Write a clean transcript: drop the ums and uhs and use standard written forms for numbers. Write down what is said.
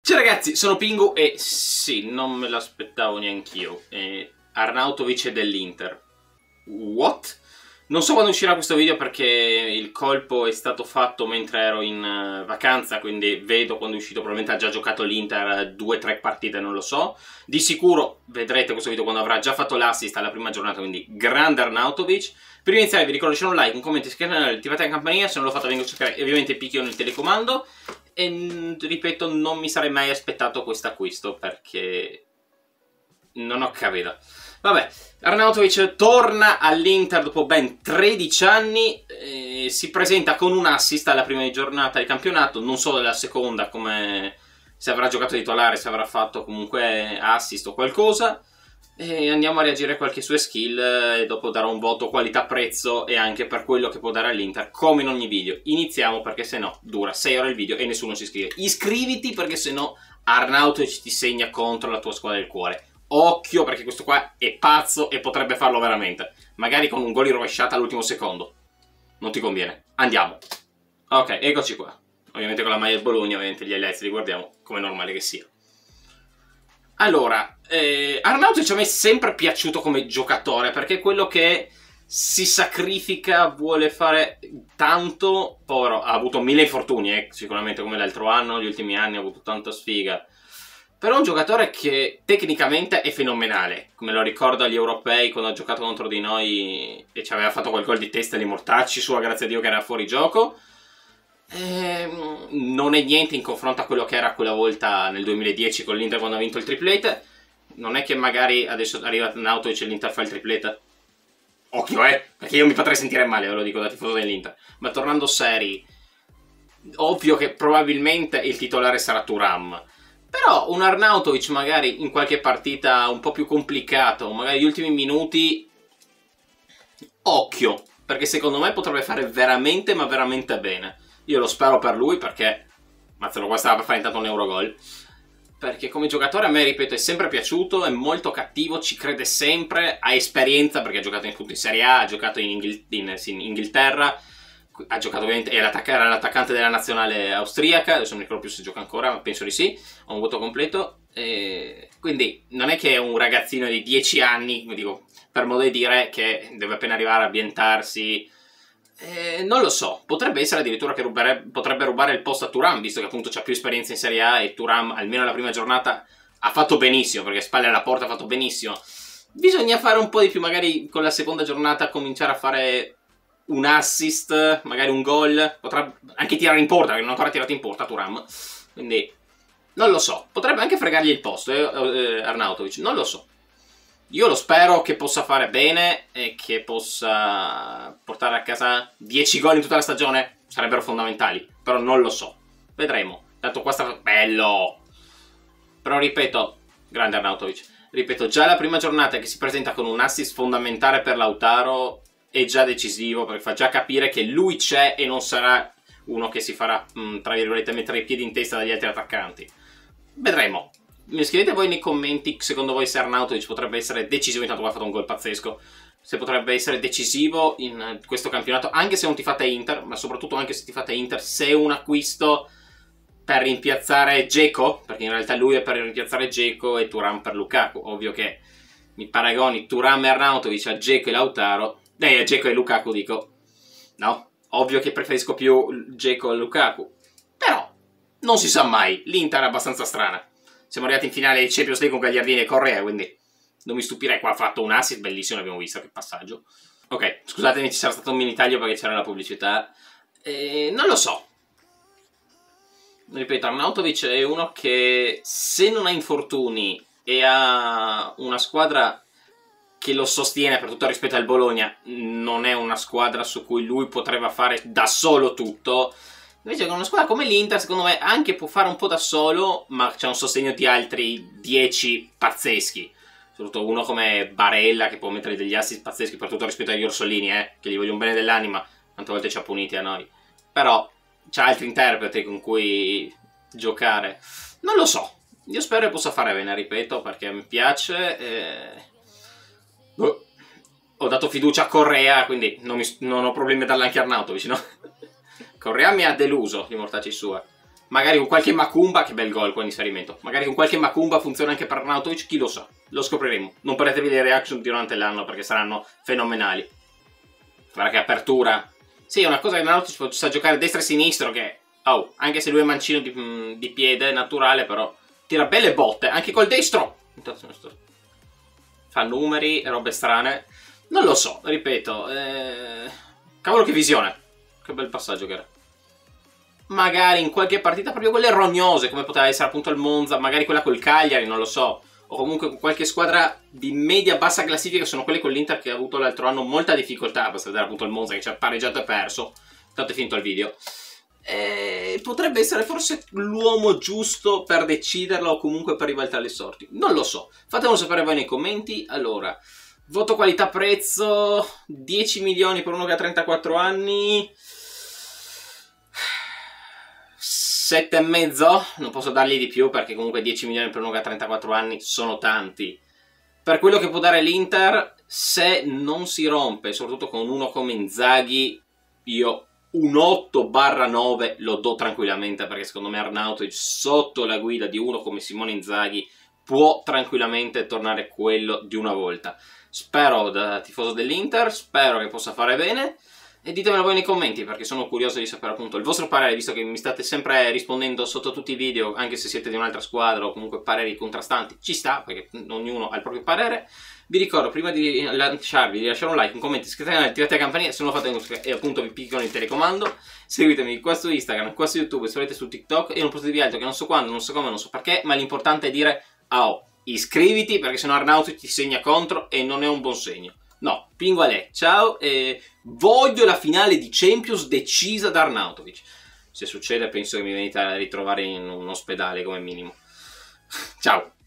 Ciao ragazzi, sono Pingu e sì, non me l'aspettavo neanch'io. Arnautovic è dell'Inter. What? Non so quando uscirà questo video perché il colpo è stato fatto mentre ero in vacanza, quindi vedo quando è uscito, probabilmente ha già giocato l'Inter 2-3 partite, non lo so. Di sicuro vedrete questo video quando avrà già fatto l'assist alla prima giornata, quindi grande Arnautovic. Per iniziare vi ricordo di lasciare un like, un commento, iscrivetevi al canale, attivate la campanella, se non l'ho fatto vengo a cercare ovviamente picchio nel telecomando. E ripeto, non mi sarei mai aspettato questo acquisto perché non ho capito. Vabbè, Arnautovic torna all'Inter dopo ben 13 anni, si presenta con un assist alla prima giornata del campionato, non so della seconda, come se avrà giocato titolare, se avrà fatto comunque assist o qualcosa. E andiamo a reagire a qualche sue skill e dopo darò un voto qualità-prezzo e anche per quello che può dare all'Inter, come in ogni video. Iniziamo perché se no dura 6 ore il video e nessuno si iscrive. Iscriviti perché se no Arnautovic ti segna contro la tua squadra del cuore. Occhio perché questo qua è pazzo e potrebbe farlo veramente. Magari con un gol in rovesciata all'ultimo secondo. Non ti conviene. Andiamo. Ok, eccoci qua. Ovviamente con la maglia del Bologna, ovviamente gli highlights li guardiamo come è normale che sia. Allora, Arnautovic a me è sempre piaciuto come giocatore perché è quello che si sacrifica, vuole fare tanto. Povero, ha avuto 1000 infortuni, sicuramente come l'altro anno, gli ultimi anni ha avuto tanta sfiga. Però è un giocatore che tecnicamente è fenomenale, come lo ricordo agli europei quando ha giocato contro di noi e ci aveva fatto quel gol di testa di mortacci sua, grazie a Dio che era fuori gioco. Non è niente in confronto a quello che era quella volta nel 2010 con l'Inter quando ha vinto il triplete. Non è che magari adesso arriva Arnautovic e l'Inter fa il triplete. Occhio, perché io mi potrei sentire male, ve lo dico da tifoso dell'Inter. Ma tornando seri, ovvio che probabilmente il titolare sarà Thuram. Però un Arnautovic magari in qualche partita un po' più complicato, magari gli ultimi minuti, occhio, perché secondo me potrebbe fare veramente ma veramente bene. Io lo spero per lui perché, mazzalo, qua stava per fare intanto un Eurogol. Perché come giocatore a me, ripeto, è sempre piaciuto, è molto cattivo, ci crede sempre, ha esperienza perché ha giocato in Serie A, ha giocato in Inghilterra, ha giocato ovviamente, era l'attaccante della nazionale austriaca, adesso non mi ricordo più se gioca ancora, ma penso di sì, ho un voto completo. Quindi non è che è un ragazzino di 10 anni, dico, per modo di dire, che deve appena arrivare a ambientarsi. Non lo so, potrebbe essere addirittura che potrebbe rubare il posto a Thuram, visto che appunto c'ha più esperienza in Serie A e Thuram almeno la prima giornata ha fatto benissimo, perché spalle alla porta ha fatto benissimo. Bisogna fare un po' di più, magari con la seconda giornata cominciare a fare un assist, magari un gol, potrà anche tirare in porta, perché non ha ancora tirato in porta Thuram, quindi non lo so, potrebbe anche fregargli il posto, Arnautovic, non lo so. Io lo spero che possa fare bene e che possa portare a casa 10 gol in tutta la stagione, sarebbero fondamentali, però non lo so, vedremo. Tanto qua sta bello, però ripeto, grande Arnautovic, ripeto, già la prima giornata che si presenta con un assist fondamentale per Lautaro è già decisivo, perché fa già capire che lui c'è e non sarà uno che si farà, tra virgolette, mettere i piedi in testa dagli altri attaccanti. Vedremo. Mi scrivete voi nei commenti, secondo voi se Arnautovic potrebbe essere decisivo, intanto qua ha fatto un gol pazzesco, se potrebbe essere decisivo in questo campionato, anche se non ti fate Inter, ma soprattutto anche se ti fate Inter, se è un acquisto per rimpiazzare Dzeko, perché in realtà lui è per rimpiazzare Dzeko e Thuram per Lukaku. Ovvio che mi paragoni Thuram e Arnautovic a Dzeko e Lautaro, a Dzeko e Lukaku dico, no, ovvio che preferisco più Dzeko e Lukaku, però non si sa mai, l'Inter è abbastanza strana. Siamo arrivati in finale di Champions League con Gagliardini e Correa, quindi non mi stupirei. Qua ha fatto un assist bellissimo, abbiamo visto, che passaggio. Ok, scusatemi, ci sarà stato un mini taglio perché c'era la pubblicità. Non lo so. Ripeto, Arnautovic è uno che se non ha infortuni e ha una squadra che lo sostiene, per tutto il rispetto al Bologna, non è una squadra su cui lui potrebbe fare da solo tutto. Invece con una squadra come l'Inter, secondo me, anche può fare un po' da solo, ma c'è un sostegno di altri 10 pazzeschi. Soprattutto uno come Barella, che può mettere degli assist pazzeschi, per tutto rispetto agli Orsolini, che gli voglio un bene dell'anima, tante volte ci ha puniti a noi. Però c'ha altri interpreti con cui giocare. Non lo so, io spero che possa fare bene, ripeto, perché mi piace. Ho dato fiducia a Correa, quindi non ho problemi a darla anche a Arnautovic, no? Correa mi ha deluso, di mortacci sua. Magari con qualche Macumba, che bel gol qua in inserimento. Magari con qualche Macumba funziona anche per Arnautovic, chi lo sa. Lo scopriremo. Non perdetevi le reaction durante l'anno perché saranno fenomenali. Guarda che apertura. Sì, è una cosa che Arnautovic sa giocare destra e sinistro che... Oh, anche se lui è mancino di piede, è naturale, però tira belle botte, anche col destro. Fa numeri, robe strane. Non lo so, ripeto. Cavolo che visione. Che bel passaggio che era. Magari in qualche partita proprio quelle rognose, come poteva essere appunto il Monza, magari quella col Cagliari, non lo so. O comunque con qualche squadra di media-bassa classifica, sono quelle con l'Inter che ha avuto l'altro anno molta difficoltà. Basta vedere appunto il Monza che ci ha pareggiato e perso. Tanto è finito il video. Potrebbe essere forse l'uomo giusto per deciderlo o comunque per ribaltare le sorti. Non lo so. Fatemelo sapere voi nei commenti. Allora, voto qualità-prezzo, 10 milioni per uno che ha 34 anni... 7,5? Non posso dargli di più perché comunque 10 milioni per uno che ha 34 anni sono tanti. Per quello che può dare l'Inter, se non si rompe, soprattutto con uno come Inzaghi, io un 8/9 lo do tranquillamente, perché secondo me Arnautovic sotto la guida di uno come Simone Inzaghi può tranquillamente tornare quello di una volta. Spero, da tifoso dell'Inter, spero che possa fare bene. E ditemelo voi nei commenti perché sono curioso di sapere appunto il vostro parere, visto che mi state sempre rispondendo sotto tutti i video, anche se siete di un'altra squadra o comunque pareri contrastanti, ci sta perché ognuno ha il proprio parere. Vi ricordo prima di lasciarvi di lasciare un like, un commento, iscrivetevi al canale, attivate la campanella se non lo fate e appunto vi piccano il telecomando. Seguitemi qua su Instagram, qua su YouTube, se volete su TikTok e non postevi altro che non so quando, non so come, non so perché, ma l'importante è dire iscriviti perché sennò Arnautovic ti segna contro e non è un buon segno. No, Pingualè, ciao e voglio la finale di Champions decisa da Arnautovic. Se succede penso che mi venite a ritrovare in un ospedale come minimo. Ciao!